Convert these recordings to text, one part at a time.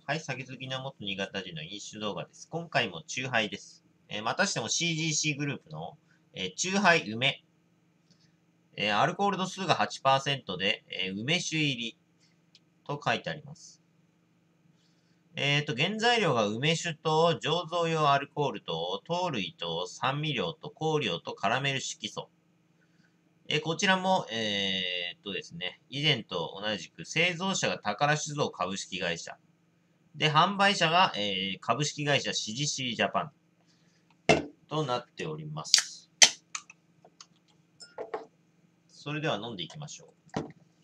はい、酒好きな元新潟人の飲酒動画です。今回もチューハイです。またしても CGC グループの、チューハイ梅。アルコール度数が 8% で、梅酒入りと書いてあります。原材料が梅酒と醸造用アルコールと糖類と酸味料と香料とカラメル色素。こちらも、ですね、以前と同じく製造者が宝酒造株式会社。で、販売者が、株式会社 CGC ジャパンとなっております。それでは飲んでいきましょう。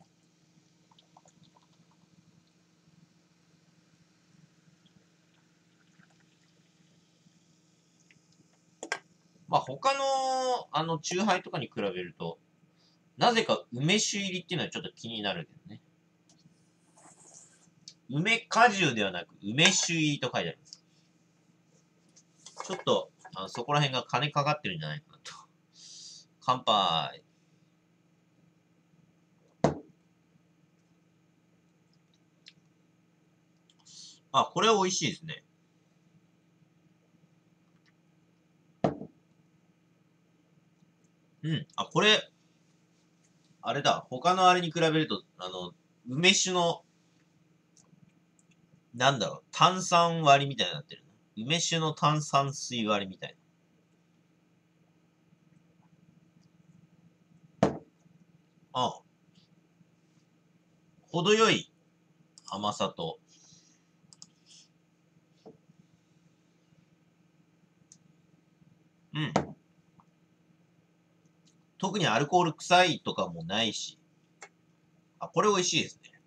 まあ、他の、チューハイとかに比べると、なぜか梅酒入りっていうのはちょっと気になるけどね。梅果汁ではなく、梅酒入りと書いてあります。ちょっと、そこら辺が金かかってるんじゃないかなと。乾杯。あ、これは美味しいですね。うん。あ、これ、あれだ。他のあれに比べると、梅酒の、なんだろう、炭酸割りみたいになってる。梅酒の炭酸水割りみたいな。あ、程よい甘さと、うん。特にアルコール臭いとかもないし。あ、これ美味しいですね。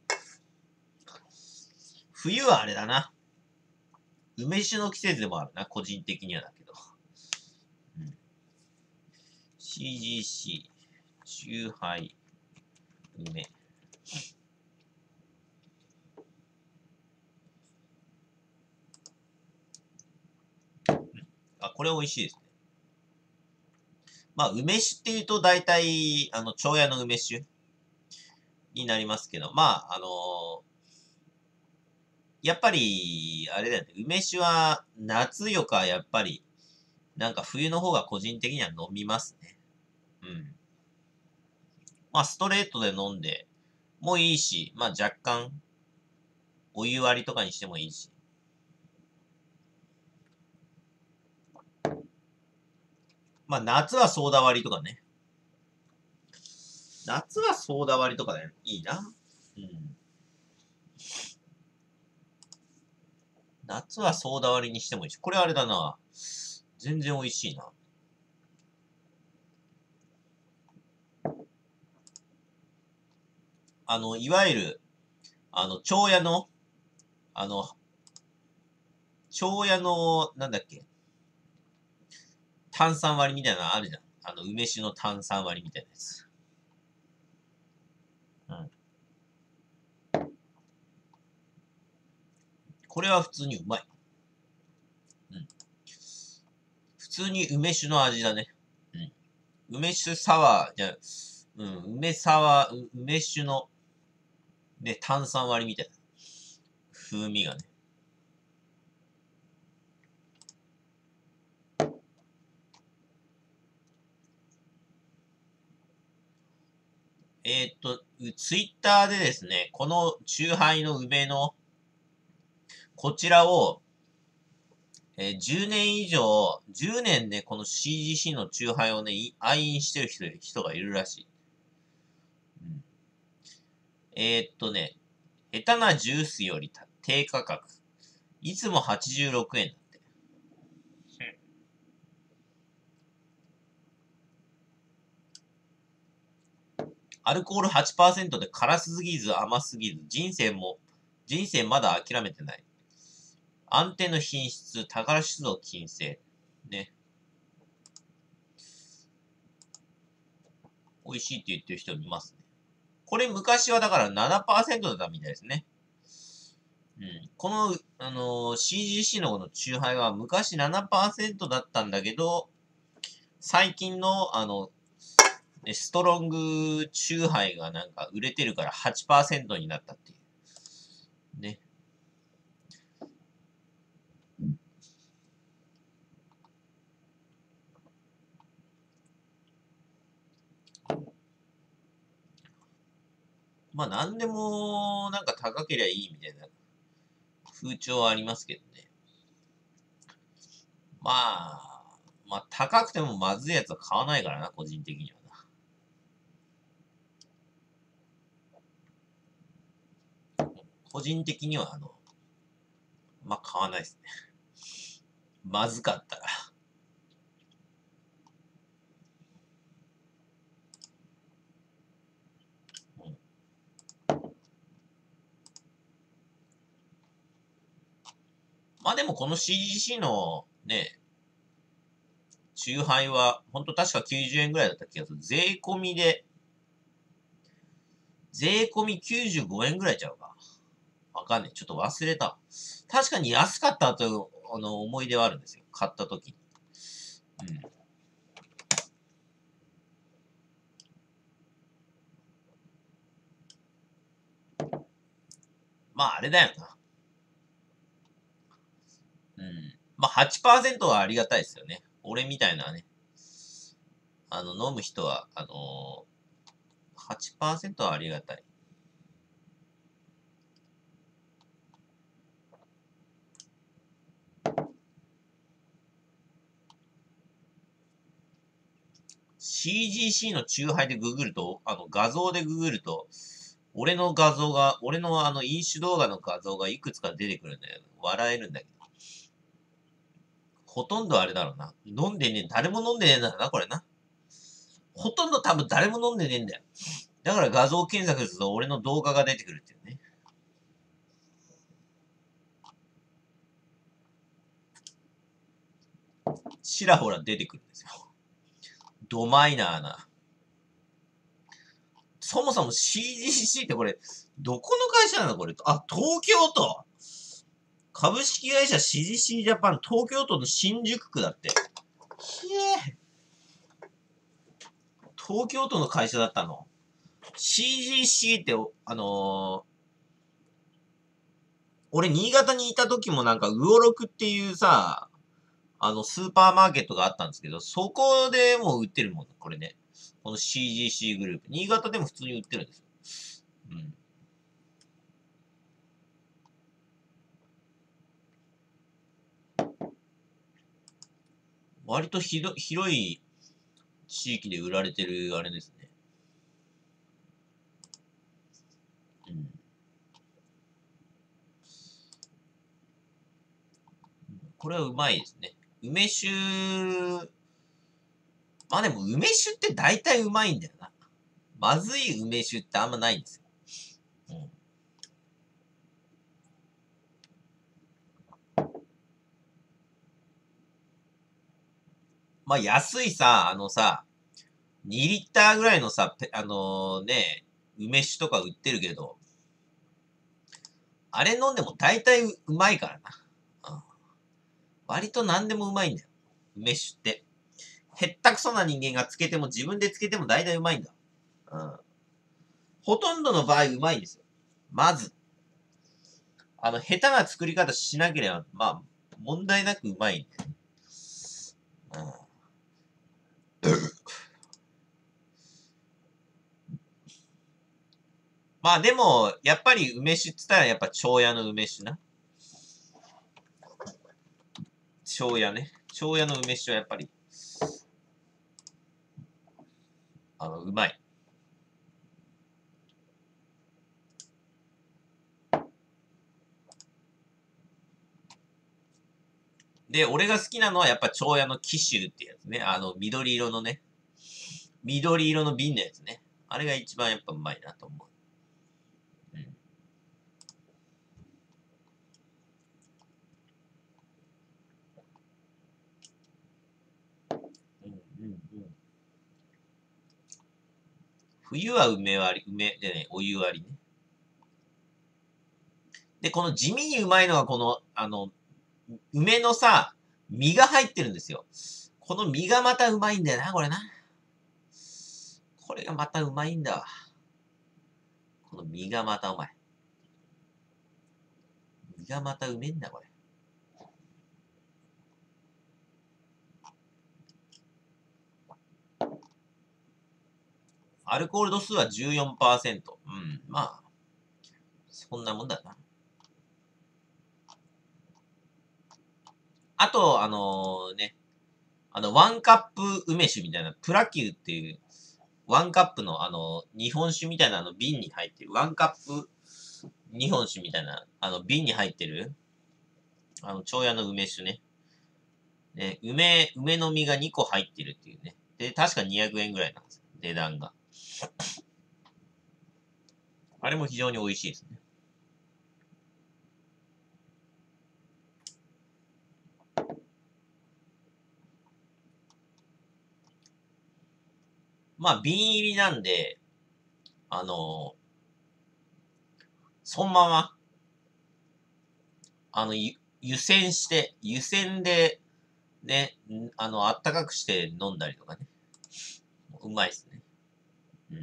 冬はあれだな。梅酒の季節でもあるな、個人的にはだけど。うん、CGC、チューハイ、梅。あ、これ美味しいですね。まあ、梅酒って言うと大体、長屋の梅酒になりますけど、まあ、やっぱり、あれだよね、梅酒は夏よかやっぱり、なんか冬の方が個人的には飲みますね。うん。まあ、ストレートで飲んでもいいし、まあ若干、お湯割りとかにしてもいいし。まあ夏はソーダ割りとかね。夏はソーダ割りとかでいいな。うん。夏はソーダ割りにしてもいいし。これあれだな。全然美味しいな。いわゆる、長屋の、あの、長屋の、なんだっけ、炭酸割りみたいなのあるじゃん。梅酒の炭酸割りみたいなやつ。うん。これは普通にうまい。うん。普通に梅酒の味だね。うん。梅酒サワー、じゃうん、梅酒の、ね、炭酸割りみたいな風味がね。ツイッターでですね、このチューハイの梅の、こちらを、10年以上、10年でこの CGC のチューハイをね、愛飲してる人がいるらしい。うん、ね、下手なジュースより低価格。いつも86円だって。アルコール 8% で辛すぎず甘すぎず、人生まだ諦めてない。安定の品質、宝酒造金星。ね。美味しいって言ってる人いますね。これ昔はだから 7% だったみたいですね。うん。この、CGC のこのチューハイは昔 7% だったんだけど、最近の、ストロングチューハイがなんか売れてるから 8% になったっていう。ね。 まあ、なんでも、なんか高けりゃいいみたいな風潮はありますけどね。まあ、高くてもまずいやつは買わないからな、個人的にはな。個人的には、まあ、買わないですね。まずかったら。うん、まあでもこの CGC のね、チューハイは、ほんと確か90円ぐらいだった気がする。税込み95円ぐらいちゃうか。わかんねえ。ちょっと忘れた。確かに安かったという、思い出はあるんですよ。買った時に。うん。まあ、あれだよな。うん。まあ、8%はありがたいですよね。俺みたいなね。飲む人は、8%はありがたい。CGC のチューハイでググると、画像でググると、俺の飲酒動画の画像がいくつか出てくるんだよ。笑えるんだけど。ほとんどあれだろうな。飲んでねえ、誰も飲んでねえんだろうな、これな。ほとんど多分誰も飲んでねえんだよ。だから画像検索すると俺の動画が出てくるっていうね。ちらほら出てくるんですよ。ドマイナーな。そもそも CGC ってこれ、どこの会社なのこれ。あ、東京都株式会社 CGC ジャパン東京都の新宿区だって。ひえ。東京都の会社だったの。CGC って、俺新潟にいた時もなんか、ウオロクっていうさ、スーパーマーケットがあったんですけど、そこでもう売ってるもん、これね。この CGC グループ。新潟でも普通に売ってるんですよ。うん。割と広い地域で売られてるあれですね。うん。これはうまいですね。梅酒、まあでも梅酒って大体うまいんだよな。まずい梅酒ってあんまないんですよ。うん。まあ安いさ、2リッターぐらいのさ、梅酒とか売ってるけど、あれ飲んでも大体うまいからな。うん。割と何でもうまいんだよ。梅酒って。へったくそな人間がつけても自分でつけても大体うまいんだ。うん。ほとんどの場合うまいんですよ。まず。下手な作り方しなければ、まあ、問題なくうまいんだよ。うん。まあでも、やっぱり梅酒って言ったらやっぱ長屋の梅酒な。長屋ね。長屋の梅酒はやっぱり、うまい。で、俺が好きなのはやっぱ長屋の紀州ってやつね。緑色のね。緑色の瓶のやつね。あれが一番やっぱうまいなと思う。うん。うんうんうん。冬は梅割り、梅でね、お湯割りね。で、この地味にうまいのはこの、梅のさ、実が入ってるんですよ。この実がまたうまいんだよな、これな。これがまたうまいんだわ。この実がまたうまい。実がまたうめえんだ、これ。アルコール度数は14%。うん。 まあ、そんなもんだな。あと、ワンカップ梅酒みたいな、プラキューっていう、ワンカップの日本酒みたいな瓶に入ってる、ワンカップ日本酒みたいな、瓶に入ってる、長屋の梅酒ね。ね、梅の実が2個入ってるっていうね。で、確か200円ぐらいなんですよ。値段が。あれも非常に美味しいですね。まあ、瓶入りなんで、そのまま、湯煎で、ね、あったかくして飲んだりとかね。うまいですね。うん。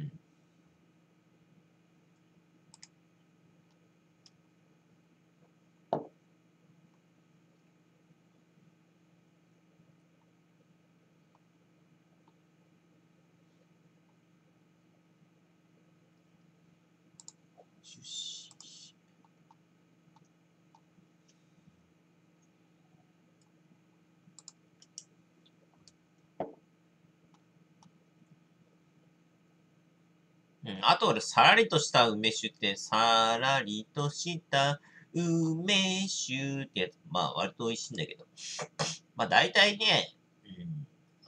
うん。あと俺、さらりとした梅酒って、さらりとした梅酒ってやつ、まあ割と美味しいんだけど。まあ大体ね、うん、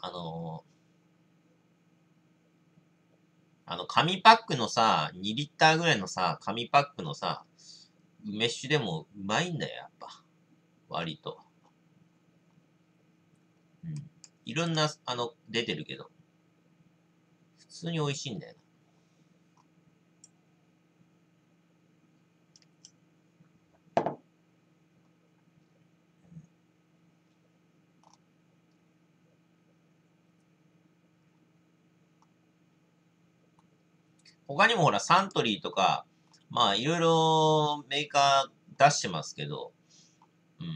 紙パックのさ、2リッターぐらいのさ、紙パックのさ、梅酒でもうまいんだよ、やっぱ。割と。うん。いろんな、出てるけど、普通に美味しいんだよ。他にもほら、サントリーとか、まあ、いろいろメーカー出してますけど、うん。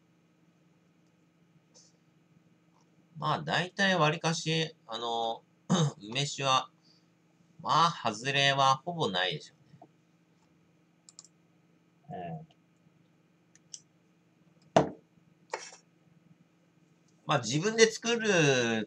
まあ、大体割かし、梅酒は、まあ、外れはほぼないでしょうね。まあ、自分で作る、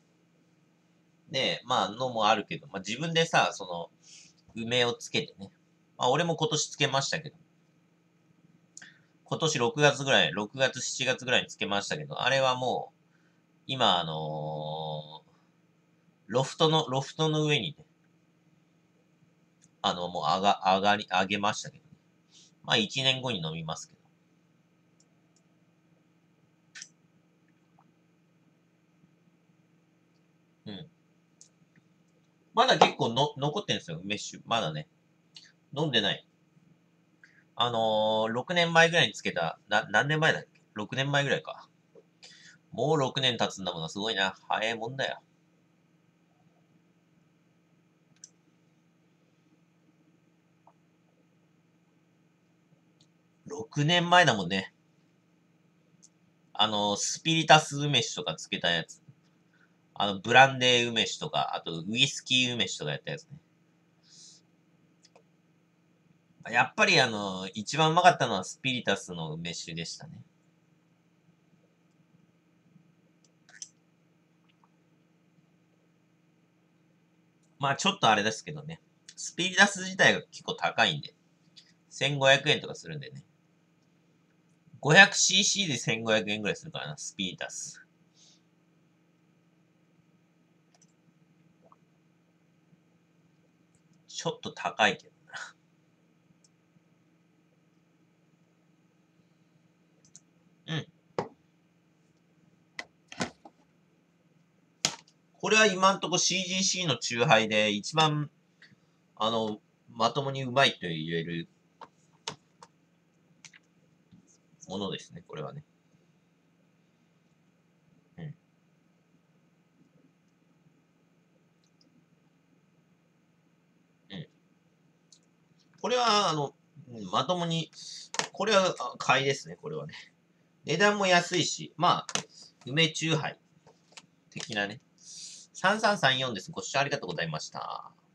ね、まあ、のもあるけど、まあ、自分でさ、梅をつけてね。まあ、俺も今年つけましたけど、今年6月ぐらい、6月、7月ぐらいにつけましたけど、あれはもう、今、ロフトの上にね、もう上げましたけどね。まあ、1年後に飲みますけど。うん。まだ結構残ってんですよ、梅酒。まだね。飲んでない。6年前ぐらいにつけた、何年前だっけ？ 6 年前ぐらいか。もう6年経つんだもんな、すごいな。早いもんだよ。6年前だもんね。スピリタス梅酒とかつけたやつ。ブランデー梅酒とか、あとウイスキー梅酒とかやったやつね。やっぱり一番うまかったのはスピリタスの梅酒でしたね。まあちょっとあれですけどね。スピリタス自体が結構高いんで。1500円とかするんでね。500cc で1500円ぐらいするからな、スピリタス。ちょっと高いけど。うん。これは今んとこ CGC のチューハイで一番、まともにうまいと言えるものですね、これはね。うん。うん。これは、まともに、これは買いですね、これはね。値段も安いし、まあ、梅チューハイ的なね。3334です。ご視聴ありがとうございました。